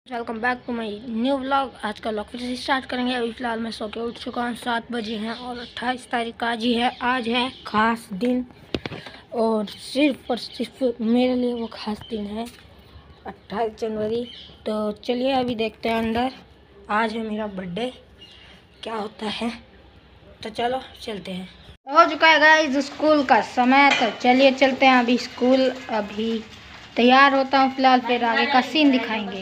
Welcome back to my new vlog. आज का vlog फिर से स्टार्ट करेंगे। अभी फ़िलहाल मैं सो के उठ चुका हूँ, 7 बजे हैं और 28 तारीख का आज है ख़ास दिन। और सिर्फ और सिर्फ मेरे लिए वो ख़ास दिन है 28 जनवरी। तो चलिए अभी देखते हैं अंदर। आज है मेरा बर्थडे, क्या होता है। तो चलो चलते हैं। हो चुका है गाइस स्कूल का समय, तो चलिए चलते हैं अभी स्कूल। अभी तैयार होता हूँ फ़िलहाल, फिर आगे का सीन दिखाएंगे।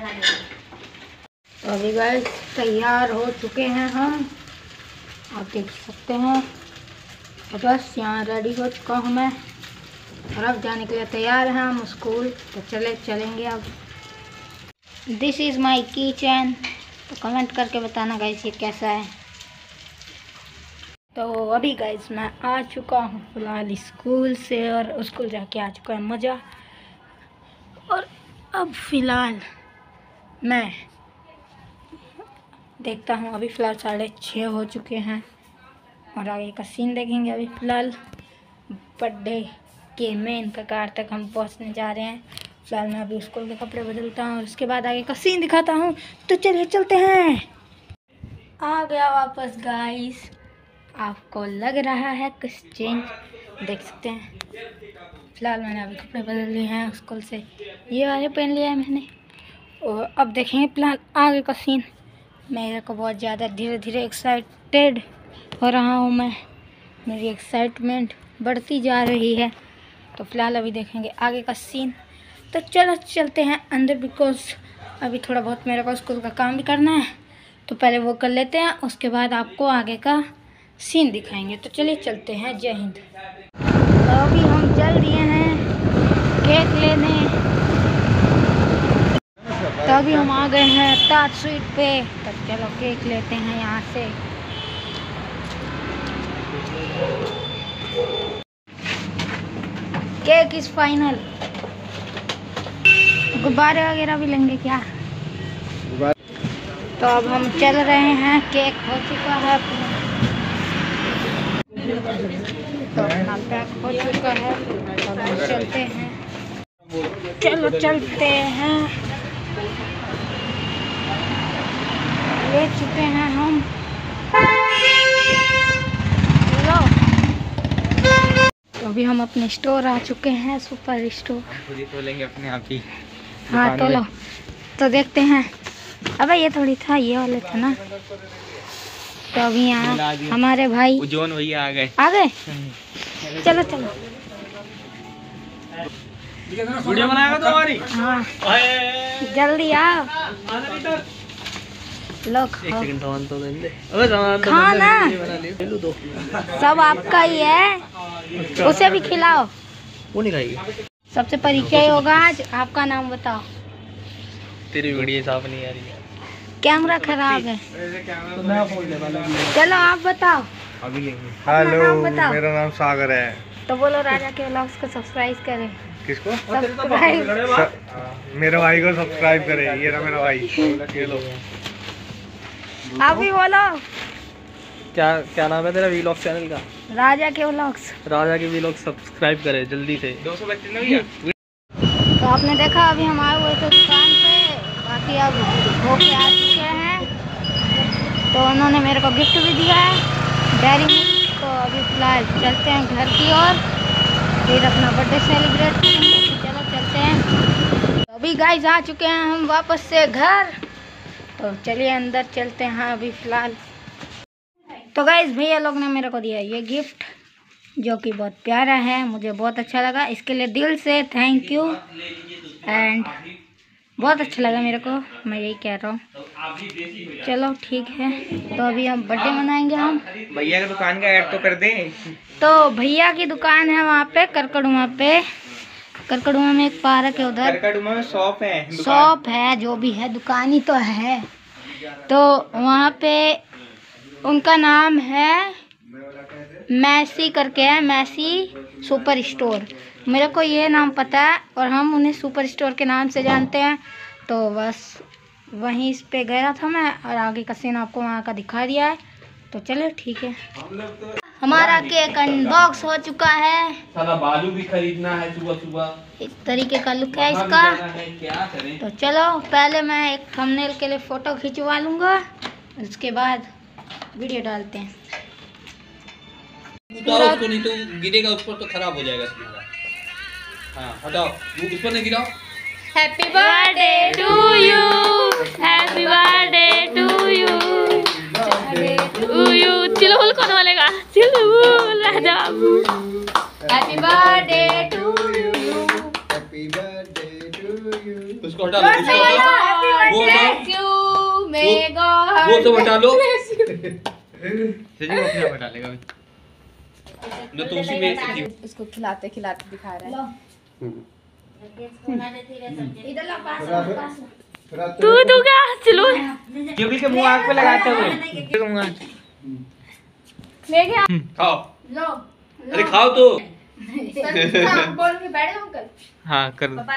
तो अभी गाइस तैयार हो चुके हैं हम, आप देख सकते हैं। तो बस यहाँ रेडी हो चुका हूँ मैं और अब जाने के लिए तैयार हैं हम स्कूल। तो चलेंगे अब। This is my kitchen. तो कमेंट करके बताना गाइस ये कैसा है। तो अभी गाइस मैं आ चुका हूँ फ़िलहाल स्कूल से, और स्कूल जाके आ चुका है मज़ा। और अब फ़िलहाल मैं देखता हूँ, अभी फ़िलहाल 6:30 हो चुके हैं और आगे का सीन देखेंगे। अभी फ़िलहाल बर्थडे के मेन कगार तक हम पहुँचने जा रहे हैं। फ़िलहाल मैं अभी स्कूल के कपड़े बदलता हूँ और उसके बाद आगे का सीन दिखाता हूँ। तो चलिए चलते हैं। आ गया वापस गाइस। आपको लग रहा है कुछ चेंज, देख सकते हैं। फ़िलहाल मैंने अभी कपड़े बदल लिए हैं स्कूल से, ये वाले पहन लिया है मैंने। और अब देखेंगे फ़िलहाल आगे का सीन। मेरे को बहुत ज़्यादा धीरे धीरे एक्साइटेड हो रहा हूँ मैं, मेरी एक्साइटमेंट बढ़ती जा रही है। तो फ़िलहाल अभी देखेंगे आगे का सीन। तो चलो चलते हैं अंदर, बिकॉज अभी थोड़ा बहुत मेरे को स्कूल का काम भी करना है। तो पहले वो कर लेते हैं, उसके बाद आपको आगे का सीन दिखाएंगे। तो चलिए चलते हैं। जय हिंद। तो अभी हम चल दिए हैं केक लेने। तो अभी हम आ गए हैं ताज स्वीट पे। तो चलो केक लेते हैं यहाँ से। Cake is final. गुब्बारे वगैरह भी लेंगे क्या? तो अब हम चल रहे हैं, केक हो चुका है, तो अपना पैक हो चुका है। अब हम चलते हैं, चलो चलते हैं। ले चुके हैं हम, लो। तो अभी हम अपने स्टोर आ चुके हैं, सुपर स्टोर। खुद ही तोलेंगे अपने आप ही। हाँ तो लो, तो देखते हैं। अबे ये थोड़ी था, ये वाले था ना। तो अभी यहाँ हमारे भाई उज्जवल भैया आ गए। चलो चलो वीडियो बनाएगा तो हमारी। हाँ जल्दी आओ। लो खाओ। खाना सब आपका ही है, उसे भी खिलाओ। वो नहीं खाएगी। सबसे परिचय होगा आज। आपका नाम बताओ। तेरी वीडियो साफ नहीं आ रही है, कैमरा खराब है। चलो आप बताओ। अभी लेंगे। हेलो, मेरा नाम सागर है। तो बोलो राजा के व्लॉग्स को सब्सक्राइब करें। किसको? सब्सक्राइब। मेरे भाई को सब्सक्राइब करें। ये रहा मेरा भाई। ये लो। आप भी बोलो। क्या क्या नाम है तेरा वीलॉग चैनल का? राजा के व्लॉग्स। राजा के वीलॉग सब्सक्राइब करे जल्दी से। 232 नहीं है। तो आपने देखा अभी हम आए हुए थे दुकान पे, बाकी अब होके आ चुके हैं। तो उन्होंने मेरे को गिफ्ट भी दिया है, डेयरी मिल्क। तो अभी फ़िलहाल चलते हैं घर की ओर, फिर अपना बर्थडे सेलिब्रेट करेंगे। चलो चलते हैं। तो अभी गाइस आ चुके हैं हम वापस से घर। तो चलिए अंदर चलते हैं अभी फ़िलहाल। तो गाइस भैया लोग ने मेरे को दिया ये गिफ्ट, जो कि बहुत प्यारा है, मुझे बहुत अच्छा लगा। इसके लिए दिल से थैंक यू। एंड बहुत अच्छा लगा मेरे को, मैं यही कह रहा हूँ। चलो ठीक है, तो अभी हम बर्थडे मनाएंगे हम। भैया की दुकान का ऐड तो कर दे। तो भैया की दुकान है वहाँ पे करकड़ुआ पे। करकड़ुआ में एक पार्क है, उधर करकड़ुआ में शॉप है। शॉप है, जो भी है दुकान ही तो है। तो वहाँ पे उनका नाम है मैसी करके है, मैसी सुपर स्टोर। मेरे को ये नाम पता है और हम उन्हें सुपर स्टोर के नाम से जानते हैं। तो बस वहीं इस पे गया था मैं, और आगे का सीन आपको वहाँ का दिखा दिया है। तो चलो ठीक है। हमारा केक अनबॉक्स हो चुका है। साला बालू भी खरीदना है सुबह सुबह। इस तरीके का लुक है इसका। क्या करें? तो चलो पहले मैं एक थंबनेल के लिए फोटो खिंचवा लूंगा, उसके बाद वीडियो डालते हैं। उसको नहीं तो गिरेगा उस पर तो खराब हो जाएगा तुम्हारा। हाँ हटाओ, उस पर नहीं गिराओ। Happy birthday to you, happy birthday to you, Chillul कौन बोलेगा? चिल्लुल राजा बाबू। Happy birthday to you, happy birthday to you. उसको हटा लो, उसको हटाओ। वो सब हटा लो। सजी को हटा लेगा न तो उसी में इसको खिलाते खिलाते दिखा रहा है। तू क्या चिल्लुल केबल के मुंह आग पे लगाते हुए ले गया। खाओ। लो अरे खाओ तो। बोल के बैठे अंकल। हाँ कर दो।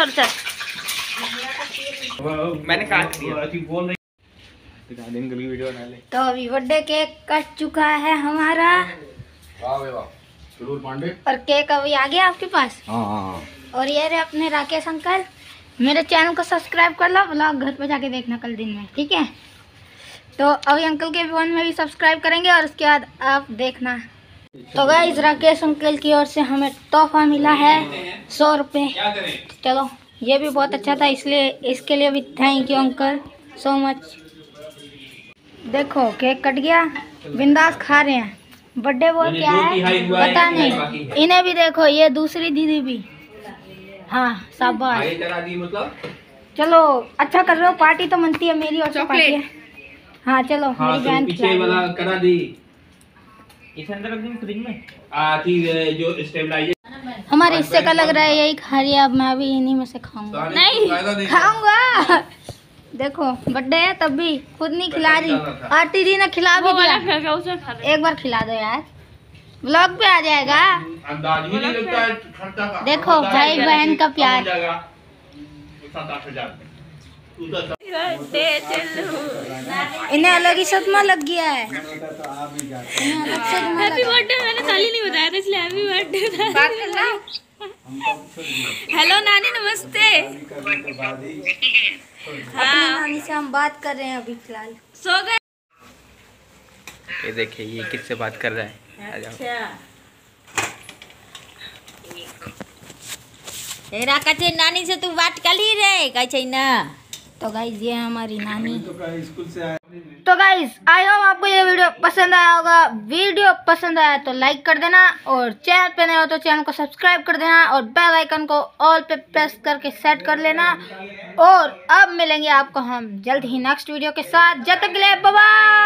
मैंने काट दिया। बोल रही अंकल की वीडियो बना ले। तो अभी बर्थडे केक कट चुका है हमारा। वाह वाह सुरुल पांडे। और केक अभी आ गया आपके पास। हाँ और ये रहे अपने राकेश अंकल। मेरे चैनल को सब्सक्राइब कर लो, ब्लॉग घर पे जाके देखना कल दिन में, ठीक है? तो अभी अंकल के फोन में भी सब्सक्राइब करेंगे और उसके बाद आप देखना। तो गाइस राकेश अंकल की ओर से हमें तोहफा मिला है 100 रुपये। चलो ये भी बहुत अच्छा था, इसलिए इसके लिए भी thank you uncle so much. देखो केक कट गया, बिंदास खा रहे हैं। बर्थडे बोल क्या है पता नहीं, इन्हें भी देखो, ये दूसरी दीदी भी। हाँ शाबाश। मतलब चलो अच्छा कर रहे हो, पार्टी तो मनती है मेरी और पार्टी है। हाँ चलो हाँ, मेरी बहन पीछे वाला करा दी। इसे अंदर रख दूं फ्रिज में। जो स्टेबलाइजर हमारे हिस्से का लग रहा है, यही खा रही है। अब मैं भी इन्हीं में से खाऊंगा। नहीं खाऊंगा। देखो बर्थडे है तब भी खुद नहीं खिला रही, आंटी जी ने खिला भी दिया। एक बार खिला दो यार, व्लॉग पे आ जाएगा। अंदाज ही नहीं लगता है खर्चा का। देखो भाई बहन का प्यार। 7-8 हजार। इन्हें अलग ही सदमा लग गया है। इन्हें अलग सदमा लग गया। बर्थडे मैंने कल ही नहीं बताया था, इसलिए हैप्पी बर्थडे। हेलो नानी नमस्ते। अपनी नानी से हम बात कर रहे हैं अभी फिलहाल। सो गए? ये देखिए ये किससे बात कर रहा है। तेरा कचे नानी से तू बात कर ही रे कचे ना। तो गाइज ये हमारी नानी। तो गाइज आई होप आपको ये वीडियो पसंद आया होगा। वीडियो पसंद आया तो लाइक कर देना, और चैनल पे नए हो तो चैनल को सब्सक्राइब कर देना, और बेल आइकन को ऑल पे प्रेस करके सेट कर लेना। और अब मिलेंगे आपको हम जल्द ही नेक्स्ट वीडियो के साथ। जब तक के लिए बाय बाय।